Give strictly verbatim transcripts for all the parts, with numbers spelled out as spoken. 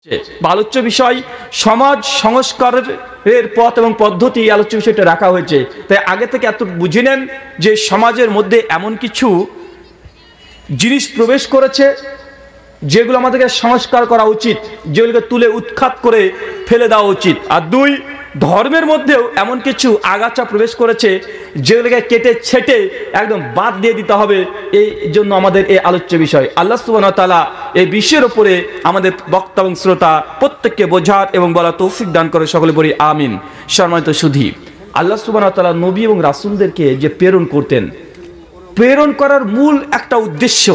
আলোচ্য বিষয় সমাজ সংস্কারের পথ এবং পদ্ধতি আলোচ্য বিষয়টা রাখা হয়েছে। তাই আগে থেকে এত বুঝে নেন যে সমাজের মধ্যে এমন কিছু জিনিস প্রবেশ করেছে যেগুলো আমাদেরকে সংস্কার করা উচিত, যেগুলোকে তুলে উৎখাত করে ফেলে দেওয়া উচিত। আর দুই, ধর্মের মধ্যেও এমন কিছু আগাছা প্রবেশ করেছে যেগুলোকে কেটে ছেটে একদম বাদ দিয়ে দিতে হবে। এই জন্য আমাদের এই আলোচ্য বিষয়। আল্লাহ সুবহানাহু ওয়া তাআলা এই বিষয়ের উপরে আমাদের বক্তা এবং শ্রোতা প্রত্যেককে বোঝার এবং বলার তৌফিক দান করে, সকলে বলি আমিন। সম্মানিত সুধী, আল্লাহ সুবহানাহু ওয়া তাআলা নবী এবং রাসূলদেরকে যে প্রেরণ করতেন, প্রেরণ করার মূল একটা উদ্দেশ্য,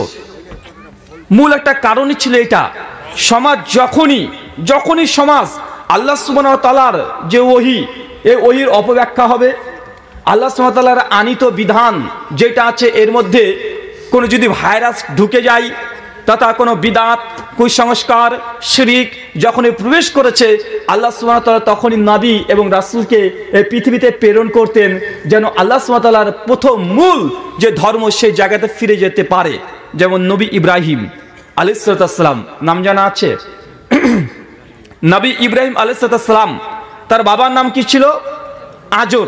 মূল একটা কারণই ছিল এটা। সমাজ যখনই যখনই সমাজ আল্লাহ সুবহানাহু ওয়া তাআলার যে ওহী, এই ওহীর অপব্যাখ্যা হবে, আল্লাহ সুবহানাহু ওয়া তাআলার আনিত বিধান যেটা আছে এর মধ্যে কোনো যদি ভাইরাস ঢুকে যায় তথা কোনো বিদাত, কুসংস্কার, শিরক যখনই প্রবেশ করেছে, আল্লাহ সুবহানাহু ওয়া তাআলা তখনই নবী এবং রাসূলকে এই পৃথিবীতে প্রেরণ করতেন যেন আল্লাহ সুবহানাহু ওয়া তাআলার প্রথম মূল যে ধর্ম সেই জায়গাতে ফিরে যেতে পারে। যেমন নবী ইব্রাহিম আলাইহিস সালাম নাম জানা আছে? নবী ইব্রাহিম আলাইহিস সালাম তার বাবার নাম কি ছিল? আজর।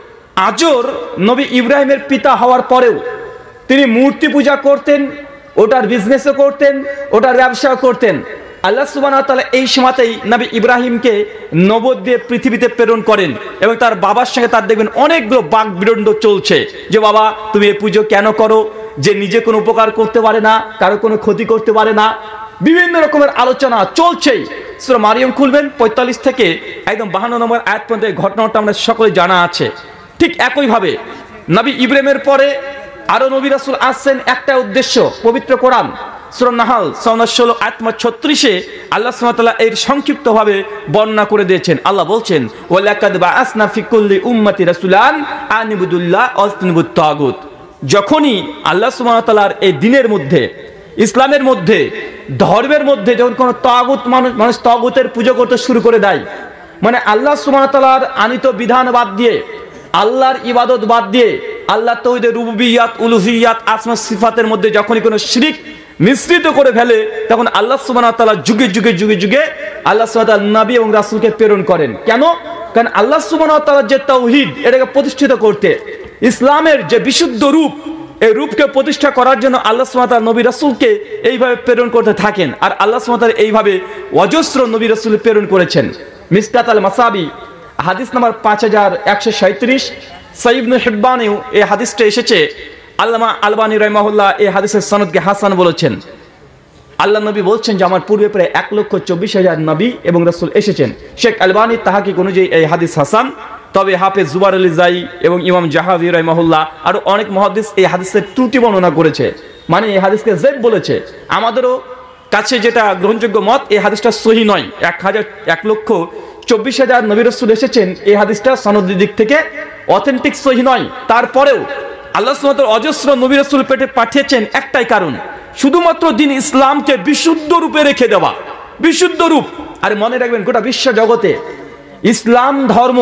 আজর নবী ইব্রাহিমের পিতা হওয়ার পরেও তিনি মূর্তি পূজা করতেন, ওটার বিজনেসও করতেন, ওটার ব্যবসাও করতেন। আল্লাহ সুবহানাহু ওয়া তাআলা এই সময়তেই নবী ইব্রাহিমকে নবুয়ত দিয়ে পৃথিবীতে প্রেরণ করেন এবং তার বাবার সঙ্গে তার দেখবেন অনেকগুলো বাক বিতণ্ড চলছে যে বাবা তুমি এই পুজো কেন করো, যে নিজে কোনো উপকার করতে পারে না, কারো কোনো ক্ষতি করতে পারে না, বিভিন্ন রকমের আলোচনা চলছেই। সূরা মারিয়াম খুলবেন পঁয়তাল্লিশ থেকে একদম বাহান্ন নম্বর আয়াত পর্যন্ত এই ঘটনাটা আমরা সকলে জানা আছে। ঠিক একইভাবে নবী ইব্রাহিমের পরে আরো নবী রাসূল আসছেন, একটা উদ্দেশ্য, পবিত্র কোরআন সূরা নাহল ষোলো আয়াত ছত্রিশে আল্লাহ সুবহানাহু ওয়া তাআলা এর সংক্ষিপ্তভাবে বর্ণনা করে দিয়েছেন। আল্লাহ বলছেন ওয়ালাকাদ বাআসনা ফি কুল্লি উম্মতি রাসূলান আন ইবুদুল্লাহ ওয়াজতানিবুত তাগুত। যখনই আল্লাহ সুবহানাহু ওয়া তাআলার এই দ্বীনের মধ্যে, ইসলামের মধ্যে, ধর্মের মধ্যে যখন কোনো তাগুত মানুষ মানুষ তাগুতের পুজো করতে শুরু করে দেয়, মানে আল্লাহ সুবহানাহু ওয়া তাআলার আনিত বিধান বাদ দিয়ে, আল্লাহর ইবাদত বাদ দিয়ে, আল্লাহ তাওহীদের রুবুবিয়্যাত, উলুহিয়্যাত, আসমা সিফাতের মধ্যে যখনই কোনো শিরক মিশ্রিত করে ফেলে, তখন আল্লাহ সুবহানাহু ওয়া তাআলা যুগে যুগে যুগে যুগে আল্লাহ সুবহানাহু ওয়া তাআলা নবী এবং রাসূলকে প্রেরণ করেন। কেন? কারণ আল্লাহ সুবহানাহু ওয়া তাআলার যে তাওহীদ, এটাকে প্রতিষ্ঠিত করতে, ইসলামের যে বিশুদ্ধ রূপ, এই রূপকে প্রতিষ্ঠা করার জন্য আল্লাহ সুবহানাহু ওয়া তাআলা নবী রাসূলকে এইভাবে প্রেরণ করতে থাকেন। আর আল্লাহ সুবহানাহু ওয়া তাআলা এইভাবে অজস্র নবী রাসূল প্রেরণ করেছেন। মিসকাত আল মাসাবি হাদিস নাম্বার পাঁচ হাজার একশো সাঁইত্রিশ, সহিহ ইবনে হিব্বানেও এই হাদিসটা এসেছে। আল্লামা আলবানী রাহিমাহুল্লাহ এই হাদিসের সনদকে হাসান বলেছেন। আল্লাহ নবী বলছেন যে আমার পূর্বে প্রায় এক লক্ষ চব্বিশ হাজার নবী এবং রাসূল এসেছেন। শেখ আলবানী তাহাকিক অনুযায়ী এই হাদিস হাসান, তবে হাফেজ জুবার আলী জাই এবং ইমাম জাহাবি রাহিমাহুল্লাহ আরো অনেক মুহাদ্দিস এই হাদিসের ত্রুটি বর্ণনা করেছে, মানে এই হাদিসকে যায়েফ বলেছে। আমাদেরও কাছে যেটা গ্রহণযোগ্য মত, এই হাদিসটা সহি নয়। এক হাজার এক লক্ষ চব্বিশ হাজার নবী রাসূল এসেছেন, এই হাদিসটা সনদের দিক থেকে অথেন্টিক সহি নয়। তারপরেও আল্লাহ সুবহানাহু ওয়া তাআলা অজস্র নবী রাসূল পেটে পাঠিয়েছেন একটাই কারণ, শুধুমাত্র দিন ইসলামকে বিশুদ্ধ রূপে রেখে দেওয়া, বিশুদ্ধ রূপ। আর মনে রাখবেন গোটা বিশ্ব জগতে ইসলাম ধর্ম,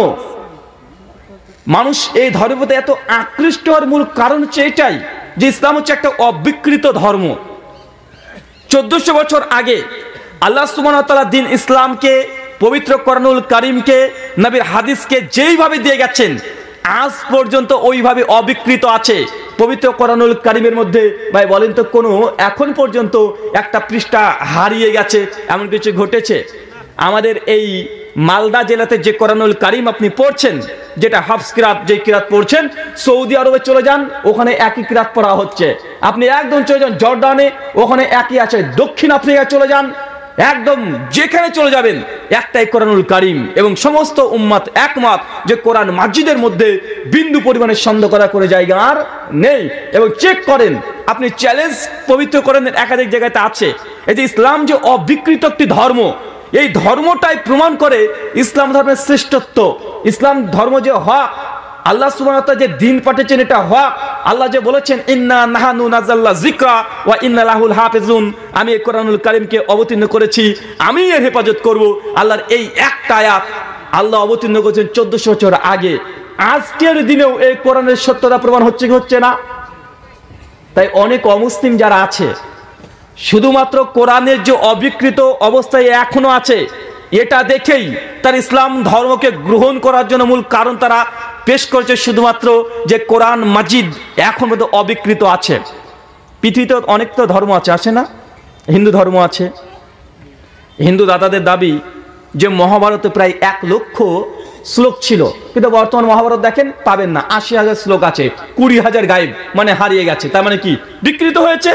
মানুষ এই ধর্মের প্রতি এত আকৃষ্ট হওয়ার মূল কারণ হচ্ছে এটাই যে ইসলাম হচ্ছে একটা অবিকৃত ধর্ম। চোদ্দশো বছর আগে আল্লাহ সুবহানাহু ওয়া তাআলা দিন ইসলামকে, পবিত্র কোরআনুল কারীমকে, নবীর হাদিসকে যেইভাবে দিয়ে গেছেন আজ পর্যন্ত ওইভাবে অবিকৃত আছে। পবিত্র কোরআনুল কারীমের মধ্যে ভাই বলেন তো কোনো এখন পর্যন্ত একটা পৃষ্ঠা হারিয়ে গেছে এমন কিছু ঘটেছে? আমাদের এই মালদা জেলাতে যে কোরআনুল কারীম আপনি পড়ছেন, যেটা হাফস কিরাত, যে কিরাত পড়ছেন, সৌদি আরবে চলে যান, ওখানে একই কিরাত পড়া হচ্ছে। আপনি একদম চলে যান জর্ডানে, ওখানে একই আছে। দক্ষিণ আফ্রিকায় চলে যান, একদম যেখানে চলে যাবেন একটাই কোরআনুল কারীম, এবং সমস্ত উম্মাত একমত যে কোরআন মাজিদের মধ্যে বিন্দু পরিমাণে সন্দেহ করা করে জায়গা আর নেই। এবং চেক করেন আপনি, চ্যালেঞ্জ পবিত্র কোরআনের একাধিক জায়গাতে আছে। এই যে ইসলাম যে অবিকৃত একটি ধর্ম, এই ধর্মটাই প্রমাণ করে ইসলাম ধর্মের শ্রেষ্ঠত্ব। ইসলাম ধর্ম যে হক, আল্লাহ সুবহানাহু ওয়া তাআলা যে দ্বীন পাঠিয়েছেন এটা হক। আল্লাহ যে বলেছেন ইন্না নাহানু নাযালনা যিকরা ওয়া ইন্না লাহুল হাফিজুন, আমি এই কোরআনুল কারীমকে অবতীর্ণ করেছি, আমি এর হেফাজত করব। আল্লাহর এই একটা আয়াত আল্লাহ অবতীর্ণ করেছেন চোদ্দশো বছর আগে। আজকের দিনেও এই কোরআনের সত্যতা প্রমাণ হচ্ছে কি হচ্ছে না? তাই অনেক অমুসলিম যারা আছে শুধুমাত্র কোরআনের যে অবিকৃত অবস্থায় এখনো আছে এটা দেখেই তার ইসলাম ধর্মকে গ্রহণ করার জন্য মূল কারণ তারা পেশ করেছে শুধুমাত্র যে কোরআন মাজিদ এখন পর্যন্ত অবিকৃত আছে। পৃথিবীতে অনেক তো ধর্ম আছে, আছে না? হিন্দু ধর্ম আছে। হিন্দু দাদাদের দাবি যে মহাভারতে প্রায় এক লক্ষ শ্লোক ছিল, কিন্তু বর্তমান মহাভারত দেখেন পাবেন না, আশি হাজার শ্লোক আছে, কুড়ি হাজার গায়েব, মানে হারিয়ে গেছে। তার মানে কি বিকৃত হয়েছে?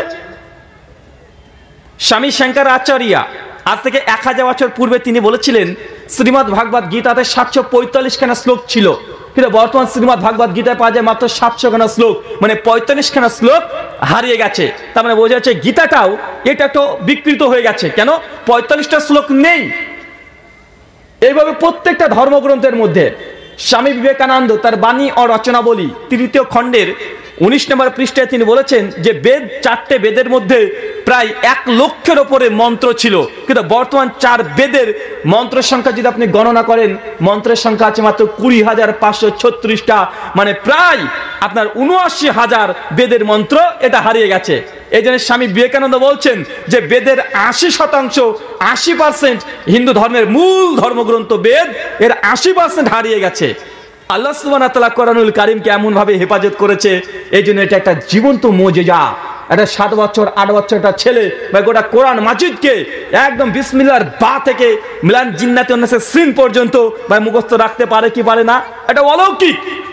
স্বামী শঙ্করাচার্য আজ থেকে এক হাজার বছর পূর্বে তিনি বলেছিলেন শ্রীমদ্ ভাগবত গীতাতে সাতশো পঁয়তাল্লিশ খানা শ্লোক ছিল, কিন্তু বর্তমান শ্রীমদ্ ভাগবত গীতায় পাওয়া যায় মাত্র সাতশো খানা শ্লোক, মানে পঁয়তাল্লিশ খানা শ্লোক হারিয়ে গেছে। তার মানে বোঝা যাচ্ছে গীতাটাও এটা তো বিকৃত হয়ে গেছে। কেন? পঁয়তাল্লিশটা শ্লোক নেই। এইভাবে প্রত্যেকটা ধর্মগ্রন্থের মধ্যে স্বামী বিবেকানন্দ তার বাণী ও রচনাবলী তৃতীয় খণ্ডের উনিশ নম্বর পৃষ্ঠায় তিনি বলেছেন যে বেদ, চারটে বেদের মধ্যে প্রায় এক লক্ষের ওপরে মন্ত্র ছিল, কিন্তু বর্তমান চার বেদের মন্ত্রের সংখ্যা যদি আপনি গণনা করেন মন্ত্রের সংখ্যা আছে মাত্র কুড়ি হাজার পাঁচশো ছত্রিশটা, মানে প্রায় আপনার উনআশি হাজার বেদের মন্ত্র এটা হারিয়ে গেছে। এই জন্য স্বামী বিবেকানন্দ বলছেন যে বেদের আশি শতাংশ আশি পার্সেন্ট হিন্দু ধর্মের মূল ধর্মগ্রন্থ বেদ এর আশি পার্সেন্ট হারিয়ে গেছে। আল্লাহ সুবহানাহু ওয়া তাআলা কোরআনুল কারীমকে এমন ভাবে হেফাজত করেছে, এই জন্য এটা একটা জীবন্ত মুজিজা। একটা সাত বছর আট বছর একটা ছেলে বা গোটা কোরআন মাজিদকে একদম বিসমিল্লাহর বা থেকে মিলান জিন্নাতে অন্যাসের সিন পর্যন্ত বা মুখস্থ রাখতে পারে কি পারে না? এটা অলৌকিক,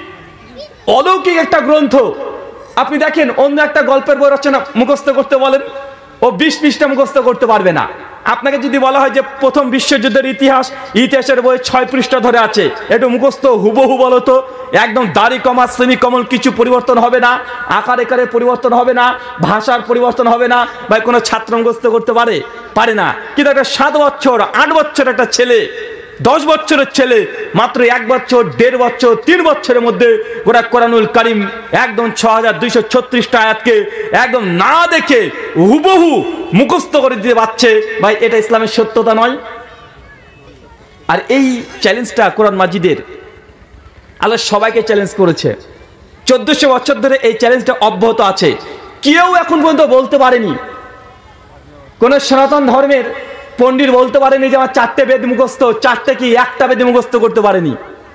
অলৌকিক একটা গ্রন্থ। আপনি দেখেন অন্য একটা গল্পের বই রচনা মুখস্থ করতে বলেন, ও বিশ পৃষ্ঠা মুখস্থ করতে পারবে না। আপনাকে যদি বলা হয় যে প্রথম বিশ্বযুদ্ধের ইতিহাস, ইতিহাসের বই ছয় পৃষ্ঠা ধরে আছে, একটু মুখস্থ হুবহু বলো তো, একদম দাড়ি কমা শ্রেণী কমল কিছু পরিবর্তন হবে না, আকার একারে পরিবর্তন হবে না, ভাষার পরিবর্তন হবে না, বা কোনো ছাত্র মুখস্থ করতে পারে পারে না। কিন্তু একটা সাত বছর আট বছর একটা ছেলে, দশ বছরের ছেলে মাত্র এক বছর দেড় বছর তিন বছরের মধ্যে গোটা কোরআনুল কারীম একদম ছ হাজার দুইশো ছত্রিশটা আয়াতকে একদম না দেখে হুবহু মুখস্থ করে দিতে পারছে। ভাই এটা ইসলামের সত্যতা নয়? আর এই চ্যালেঞ্জটা কোরআন মাজিদের আল্লাহ সবাইকে চ্যালেঞ্জ করেছে। চোদ্দশো বছর ধরে এই চ্যালেঞ্জটা অব্যাহত আছে। কেউ এখন পর্যন্ত বলতে পারেনি, কোন সনাতন ধর্মের পণ্ডিত বলতে পারেনি যে আমার চারটে বেদ মুখস্থ, চারটে কি একটা বেদ মুখস্থ করতে পারেনি।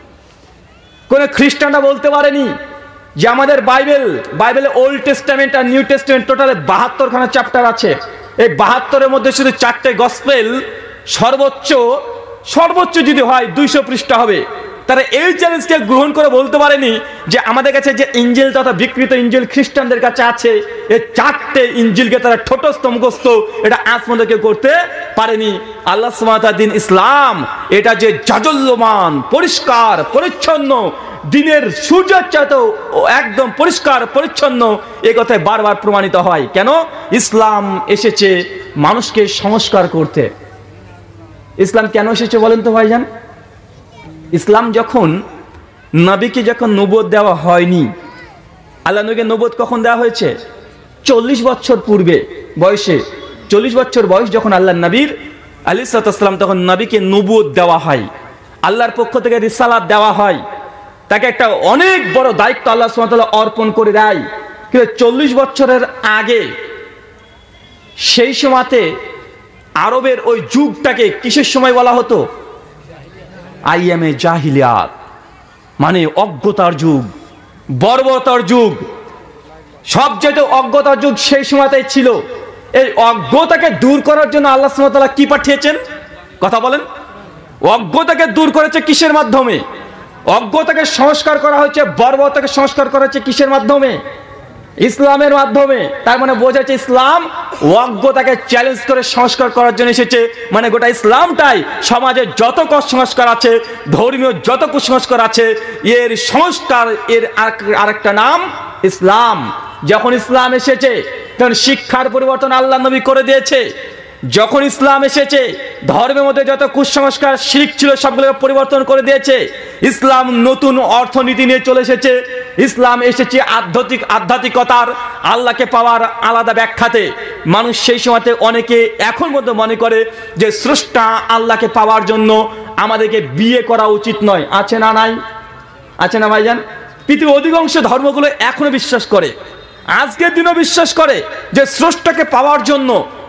কোন খ্রিস্টানরা বলতে পারেনি যে আমাদের বাইবেল, বাইবেলে ওল্ড টেস্টামেন্ট আর নিউ টেস্টামেন্ট টোটালে বাহাত্তর খানা চ্যাপ্টার আছে, এই বাহাত্তরের মধ্যে শুধু চারটে গসপেল সর্বোচ্চ সর্বোচ্চ যদি হয় দুইশো পৃষ্ঠা হবে। তারা এই চ্যালেঞ্জকে গ্রহণ করে বলতে পারেনি যে আমাদের কাছে যে ইঞ্জিল তথা বিকৃত ইঞ্জিল খ্রিস্টানদের কাছে আছে, এই চারটে ইঞ্জিলকে তারা ঠোঁটস্থ মুখস্থ এটা আজ পর্যন্ত কেউ করতে পারেনি। আল্লাহ সুবহানাহু ওয়া তাআলা দিন ইসলাম এটা যে জাজল্যমান পরিষ্কার পরিচ্ছন্ন, দিনের সূর্যের চাইতেও একদম পরিষ্কার পরিচ্ছন্ন, এই কথায় বারবার প্রমাণিত হয়। কেন? ইসলাম এসেছে মানুষকে সংস্কার করতে। ইসলাম কেন এসেছে বলেন তো ভাইজান? ইসলাম যখন নবীকে যখন নবুয়ত দেওয়া হয়নি, আল্লাহ নবীকে নবুয়ত কখন দেওয়া হয়েছে? চল্লিশ বছর পূর্বে বয়সে, চল্লিশ বছর বয়স যখন আল্লাহ নবীর আলাইহিস সালাম তখন নবীকে নবুয়ত দেওয়া হয়, আল্লাহর পক্ষ থেকে রিসালাত দেওয়া হয়, তাকে একটা অনেক বড় দায়িত্ব আল্লাহ সুবহানাহু ওয়া তাআলা অর্পণ করে দেয়। কিন্তু চল্লিশ বছরের আগে সেই সময়তে আরবের ওই যুগটাকে কিসের সময় বলা হতো? আইয়ামে জাহিলিয়াত, মানে অজ্ঞতার যুগ, বর্বরতার যুগ, সবচেয়ে অজ্ঞতার যুগ সেই সময়টাই ছিল। এই অজ্ঞতাকে দূর করার জন্য আল্লাহ সুবহানাহু ওয়া তাআলা কি পাঠিয়েছেন? কথা বলেন। অজ্ঞতাকে দূর করেছে কিসের মাধ্যমে? অজ্ঞতাকে সংস্কার করা হয়েছে, বর্বরতাকে সংস্কার করা হয়েছে কিসের মাধ্যমে? ইসলামের মাধ্যমে। তার মানে বোঝা যাচ্ছে ইসলাম অজ্ঞতাকে চ্যালেঞ্জ করে সংস্কার করার জন্য এসেছে। মানে গোটা ইসলামটাই সমাজে যত কুসংস্কার আছে, ধর্মীয় যত কুসংস্কার আছে, এর সংস্কার, এর আরেকটা নাম ইসলাম। যখন ইসলাম এসেছে তখন শিক্ষার পরিবর্তন আল্লাহ নবী করে দিয়েছে। যখন ইসলাম এসেছে ধর্মের মধ্যে যত কুসংস্কার শিরক ছিল সবগুলোকে পরিবর্তন করে দিয়েছে। ইসলাম নতুন অর্থনীতি নিয়ে চলে এসেছে। ইসলাম এসেছে আধ্যাত্মিক আধ্যাত্মিকতার, আল্লাহকে পাওয়ার আলাদা ব্যাখ্যাতে। মানুষ সেই সময়তে অনেকে এখন পর্যন্ত মনে করে যে স্রষ্টা আল্লাহকে পাওয়ার জন্য আমাদেরকে বিয়ে করা উচিত নয়। আছে না নাই? আছে না ভাইজান? পৃথিবীর অধিকাংশ ধর্মগুলো এখনো বিশ্বাস করে, আজকের দিনও বিশ্বাস করে যে স্রষ্টাকে পাওয়ার জন্য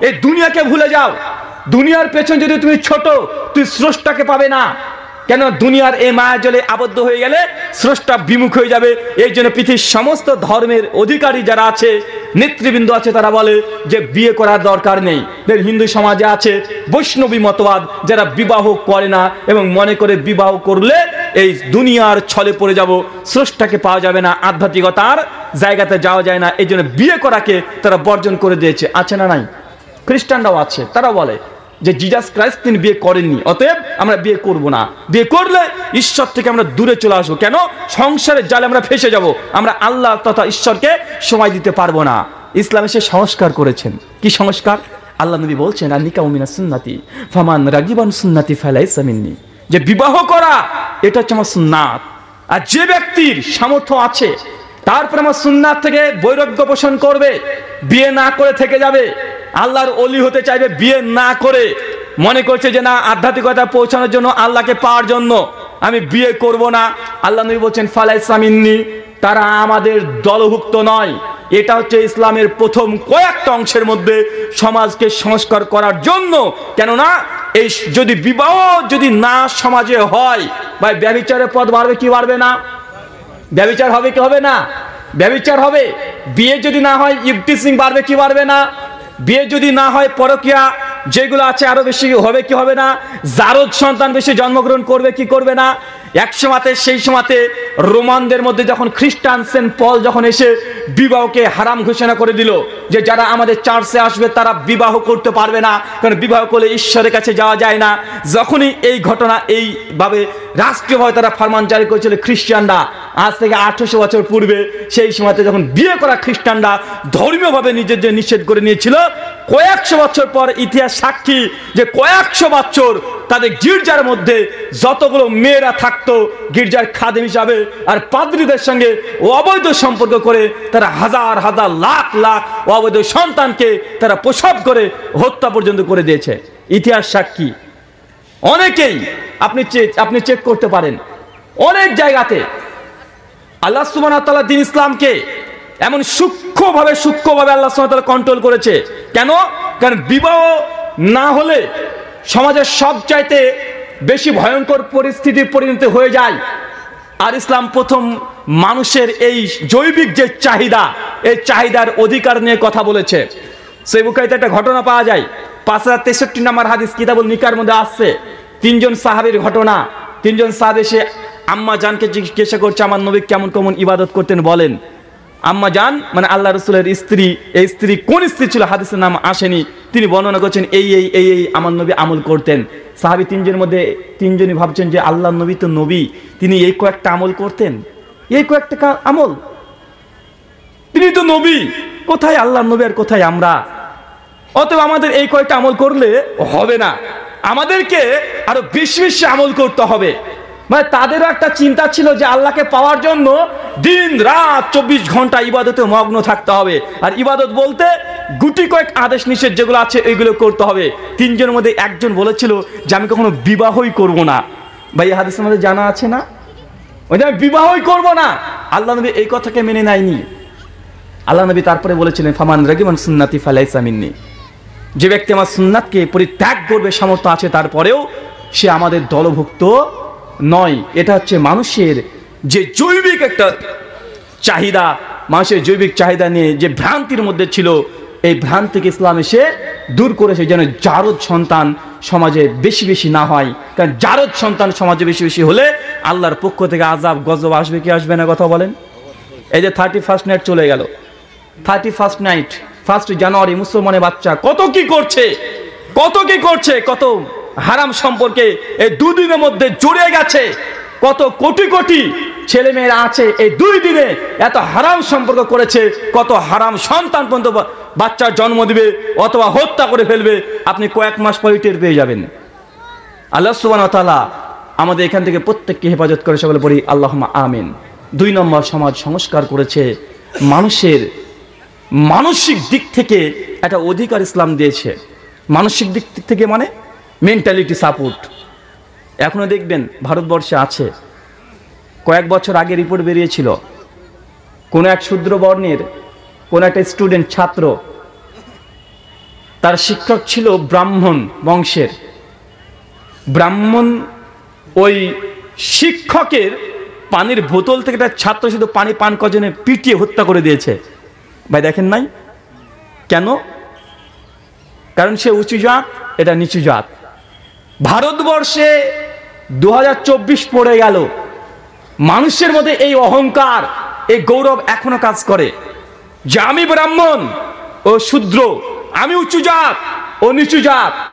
এই দুনিয়াকে ভুলে যাও। দুনিয়ার পেছনে যদি তুমি ছোট, তুই স্রষ্টাকে পাবে না। কেন? দুনিয়ার এই মায়া জলে আবদ্ধ হয়ে গেলে স্রষ্টা বিমুখ হয়ে যাবে। এই জন্য পৃথিবীর সমস্ত ধর্মের অধিকারী যারা আছে, নেতৃবৃন্দ আছে, তারা বলে যে বিয়ে করার দরকার নেই। হিন্দু সমাজে আছে বৈষ্ণবী মতবাদ, যারা বিবাহ করে না এবং মনে করে বিবাহ করলে এই দুনিয়ার ছলে পড়ে যাব, স্রষ্টাকে পাওয়া যাবে না, আধ্যাত্মিকতার জায়গাতে যাওয়া যায় না। এই জন্য বিয়ে করাকে তারা বর্জন করে দিয়েছে। আছে না নাই? খ্রিস্টানরাও আছে, তারা বলে যে জিজাস ক্রাইস্ট তিনি বিয়ে করেননি, অতএব আমরা বিয়ে করব না। বিয়ে করলে ঈশ্বর থেকে আমরা দূরে চলে আসবো। কেন? সংসারের জালে আমরা ফেসে যাব, আমরা আল্লাহ তথা ঈশ্বরকে সময় দিতে পারবো না। ইসলামে সে সংস্কার করেছেন। কি সংস্কার? আল্লাহ নবী বলছেন, আর নিকাহু মিনাস সুন্নতি ফামান রাগিবান সুন্নতি ফালাইসা মিন্নি, যে বিবাহ করা এটা হচ্ছে আমার সুন্নাত। আর যে ব্যক্তির সামর্থ্য আছে তারপর আমার সুন্নাত থেকে বৈরাগ্য পোষণ করবে, বিয়ে না করে থেকে যাবে, আল্লাহর ওলি হতে চাইবে বিয়ে না করে, মনে করছে যে না আধ্যাত্মিকতা পৌঁছানোর জন্য, আল্লাহকে পাওয়ার জন্য আমি বিয়ে করব না, আল্লাহ নবী বলছেন ফালাইসা মিন্নি, তারা আমাদের দলভুক্ত নয়। এটা হচ্ছে ইসলামের প্রথম কয়েকটা অংশের মধ্যে সমাজকে সংস্কার করার জন্য। কেননা এই যদি বিবাহ যদি না সমাজে হয়, ভাই ব্যভিচারের পথ বাড়বে কি বাড়বে না? ব্যভিচার হবে কি হবে না? ব্যভিচার হবে। বিয়ে যদি না হয় ইফটিজিং বাড়বে কি বাড়বে না? বিয়ে যদি না হয় পরকীয়া যেগুলো আছে আরো বেশি হবে কি হবে না? জারজ সন্তান বেশি জন্মগ্রহণ করবে কি করবে না? এক সময়তে সেই সময়তে রোমানদের মধ্যে যখন খ্রিস্টান সেন্ট পল যখন এসে বিবাহকে হারাম ঘোষণা করে দিল, যে যারা আমাদের চার্চে আসবে তারা বিবাহ করতে পারবে না, কারণ বিবাহ করলে ঈশ্বরের কাছে যাওয়া যায় না। যখনই এই ঘটনা এইভাবে রাষ্ট্রীয়ভাবে তারা ফরমান জারি করেছিল খ্রিস্টানরা, আজ থেকে আঠারোশো বছর পূর্বে, সেই সময়তে যখন বিয়ে করা খ্রিস্টানরা ধর্মীয়ভাবে নিজেদের নিষেধ করে নিয়েছিল, কয়েকশো বছর পর ইতিহাস সাক্ষী যে কয়েকশো বছর তাদের গির্জার মধ্যে যতগুলো মেয়েরা থাকতো গির্জার খাদেম হিসাবে, আর পাদ্রীদের সঙ্গে অবৈধ সম্পর্ক করে তারা হাজার হাজার লাখ লাখ অবৈধ সন্তানকে তারা প্রসব করে হত্যা পর্যন্ত করে দিয়েছে। ইতিহাস সাক্ষী অনেকেই, আপনি আপনি চেক করতে পারেন, অনেক জায়গাতে আল্লাহ সুবহানাহু ওয়া তাআলা দ্বীন ইসলামকে এমন সূক্ষ্মভাবে সূক্ষ্মভাবে আল্লাহ সুবহানাহু ওয়া তাআলা কন্ট্রোল করেছে। কেন? কারণ বিবাহ না হলে সমাজের সবচাইতে বেশি ভয়ঙ্কর পরিস্থিতির পরিণতি হয়ে যায়। আর ইসলাম প্রথম মানুষের এই জৈবিক যে চাহিদা, এই চাহিদার অধিকার নিয়ে কথা বলেছে। সেই বুখারীতে একটা ঘটনা পাওয়া যায়, পাঁচ হাজার তেষট্টি নম্বর হাদিস কিতাবুল নিকার মধ্যে আসছে। তিনজন সাহাবীর ঘটনা। তিনজন সাহাবী সে আম্মা জানকে জিজ্ঞাসা করছে, আমার নবী কেমন কেমন ইবাদত করতেন বলেন। আম্মা জান মানে আল্লাহ রসুলের স্ত্রী, এই স্ত্রী কোন স্ত্রী ছিল হাদিসের নাম আসেনি, তিনি বর্ণনা করছেন এই এই এই এই আমার নবী আমল করতেন। সাহাবী তিনজনের মধ্যে তিনজনই ভাবছেন যে আল্লাহ নবী তো নবী, তিনি এই কয়েকটা আমল করতেন, এই কয়েকটা আমল, তিনি তো নবী, কোথায় আল্লাহ নবী আর কোথায় আমরা? অতএব আমাদের এই কয়েকটা আমল করলে হবে না, আমাদেরকে আরো বেশি বেশি আমল করতে হবে। মানে তাদেরও একটা চিন্তা ছিল যে আল্লাহকে পাওয়ার জন্য দিন রাত চব্বিশ ঘন্টা ইবাদতে মগ্ন থাকতে হবে। আর ইবাদত বলতে গুটি কয়েক আদেশ নিষেধ যেগুলো আছে এইগুলো করতে হবে। তিনজনের মধ্যে একজন বলেছিল যে আমি কখনো বিবাহই করব না। ভাই এই হাদিসের মধ্যে জানা আছে না, ওই যে আমি বিবাহই করব না। আল্লাহ নবী এই কথাকে মেনে নেয়নি। আল্লাহ নবী তারপরে বলেছিলেন ফামান রাগিবান সুন্নতি ফালাইসা মিন্নি, যে ব্যক্তি আমার সুন্নাতকে পরিত্যাগ করবে সামর্থ্য আছে তারপরেও সে আমাদের দলভুক্ত নয়। এটা হচ্ছে মানুষের যে জৈবিক একটা চাহিদা, মানুষের জৈবিক চাহিদা নিয়ে যে ভ্রান্তির মধ্যে ছিল, এই ভ্রান্তিকে ইসলাম এসে দূর করেছে, যেন জারদ সন্তান সমাজে বেশি বেশি না হয়। কারণ জারদ সন্তান সমাজে বেশি বেশি হলে আল্লাহর পক্ষ থেকে আযাব গজব আসবে কি আসবে না কথা বলেন। এই যে থার্টি ফার্স্ট নাইট চলে গেল, thirty first night first January মুসলমানের বাচ্চা কত কি করছে, কত কি করছে, কত হারাম সম্পর্কে এই দুদিনের মধ্যে জুড়ে গেছে, কত কোটি কোটি ছেলে মেয়েরা আছে এই দুই দিনে এত হারাম সম্পর্ক করেছে, কত হারাম সন্তান পর্যন্ত বাচ্চার জন্ম দিবে অথবা হত্যা করে ফেলবে, আপনি কয়েক মাস পরে টের পেয়ে যাবেন। আল্লাহ সুবহানাহু ওয়া তাআলা আমাদের এখান থেকে প্রত্যেককে হেফাজত করে, সকলে পড়ি আল্লাহুম্মা আমিন। দুই নম্বর সমাজ সংস্কার করেছে, মানুষের মানসিক দিক থেকে একটা অধিকার ইসলাম দিয়েছে। মানসিক দিক থেকে মানে মেন্টালিটি সাপোর্ট। এখনো দেখবেন ভারতবর্ষে আছে, কয়েক বছর আগে রিপোর্ট বেরিয়েছিল, কোনো এক শূদ্র বর্ণের কোনো একটা স্টুডেন্ট ছাত্র তার শিক্ষক ছিল ব্রাহ্মণ বংশের। ব্রাহ্মণ ওই শিক্ষকের পানির বোতল থেকে একটা ছাত্র শুধু পানি পান কজনে পিটিয়ে হত্যা করে দিয়েছে। ভাই দেখেন নাই কেন? কারণ সে উঁচু জাত, এটা নিচু জাত। ভারতবর্ষে দু হাজার চব্বিশ পড়ে গেল, মানুষের মধ্যে এই অহংকার, এই গৌরব এখনো কাজ করে যে আমি ব্রাহ্মণ ও শূদ্র, আমি উঁচু জাত ও নিচু জাত।